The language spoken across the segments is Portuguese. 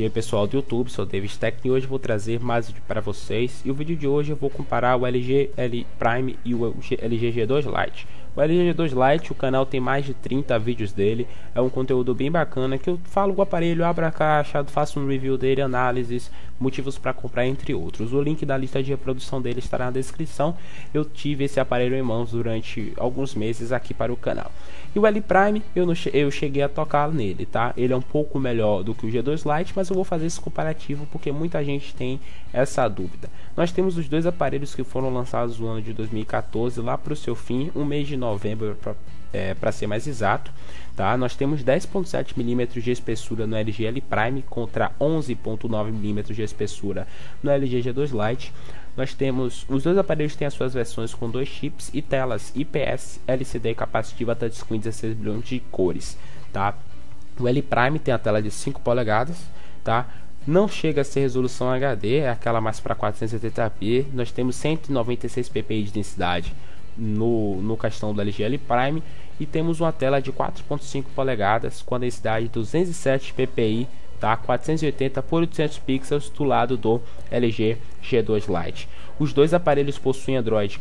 aí pessoal do YouTube, sou o David Tech e hoje eu vou trazer mais vídeo para vocês. E o vídeo de hoje eu vou comparar o LG L Prime e o LG G2 Lite. O LG G2 Lite, o canal tem mais de 30 vídeos dele, é um conteúdo bem bacana que eu falo o aparelho, abro a caixa, faço um review dele, análises, motivos para comprar, entre outros. O link da lista de reprodução dele estará na descrição. Eu tive esse aparelho em mãos durante alguns meses aqui para o canal. E o L Prime, eu cheguei a tocar nele, tá? Ele é um pouco melhor do que o G2 Lite, mas eu vou fazer esse comparativo porque muita gente tem essa dúvida. Nós temos os dois aparelhos que foram lançados no ano de 2014, lá para o seu fim, um mês de novembro para ser mais exato, tá? Nós temos 10.7 mm de espessura no LG L Prime contra 11.9 mm de espessura no LG G2 Lite. Nós temos, os dois aparelhos têm as suas versões com dois chips e telas IPS LCD capacitiva touchscreen 16 bilhões de cores, tá? O L Prime tem a tela de 5 polegadas, tá? Não chega a ser resolução HD, é aquela mais para 480p. Nós temos 196 ppi de densidade no questão do LG L Prime e temos uma tela de 4.5 polegadas com a densidade de 207 ppi, tá? 480 por 800 pixels do lado do LG G2 Lite. Os dois aparelhos possuem Android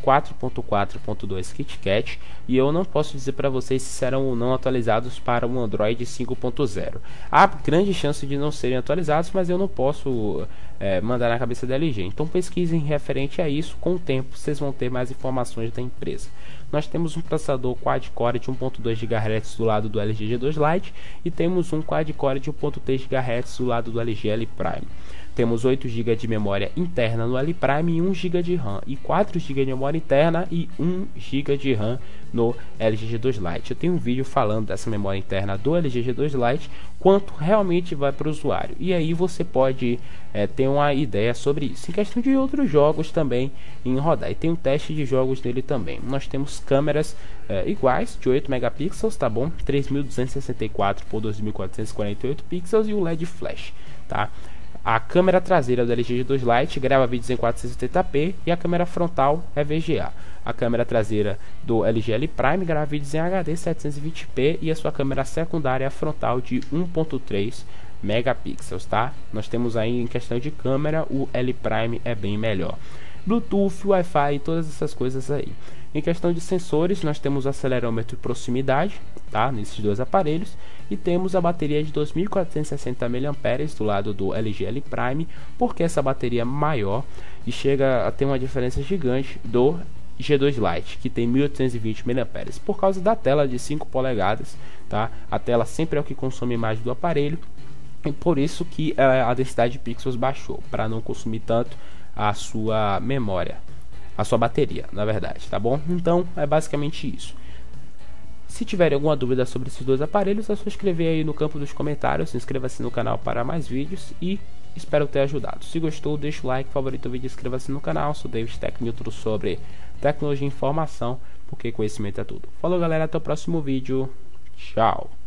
4.4.2 KitKat e eu não posso dizer para vocês se serão ou não atualizados para o Android 5.0. Há grande chance de não serem atualizados, mas eu não posso mandar na cabeça da LG. Então pesquisem referente a isso, com o tempo vocês vão ter mais informações da empresa. Nós temos um processador quad-core de 1.2 GHz do lado do LG G2 Lite e temos um quad-core de 1.3 GHz do lado do LG L Prime. Temos 8 GB de memória interna no L Prime e 1 GB de RAM, e 4 GB de memória interna e 1 GB de RAM no LG G2 Lite. Eu tenho um vídeo falando dessa memória interna do LG G2 Lite, quanto realmente vai para o usuário, e aí você pode ter uma ideia sobre isso. Em questão de outros jogos também em rodar, e tem um teste de jogos nele também. Nós temos câmeras iguais de 8 megapixels, tá bom? 3264 por 2448 pixels e o LED flash, tá? A câmera traseira do LG G2 Lite grava vídeos em 480p e a câmera frontal é VGA. A câmera traseira do LG L Prime grava vídeos em HD 720p e a sua câmera secundária frontal de 1.3 megapixels, tá? Nós temos aí em questão de câmera, o L Prime é bem melhor. Bluetooth, Wi-Fi e todas essas coisas aí. Em questão de sensores, nós temos o acelerômetro de proximidade, tá? Nesses dois aparelhos, e temos a bateria de 2460 mAh do lado do LG L Prime, porque essa bateria é maior e chega a ter uma diferença gigante do G2 Lite, que tem 1820 mAh, por causa da tela de 5 polegadas, tá? A tela sempre é o que consome mais do aparelho, e por isso que a densidade de pixels baixou, para não consumir tanto a sua memória, a sua bateria, na verdade, tá bom? Então é basicamente isso. Se tiverem alguma dúvida sobre esses dois aparelhos, é só escrever aí no campo dos comentários. Se inscreva-se no canal para mais vídeos e espero ter ajudado. Se gostou, deixa o like, favorita o vídeo e inscreva-se no canal. Sou David Tech, tudo sobre tecnologia e informação, porque conhecimento é tudo. Falou galera, até o próximo vídeo. Tchau.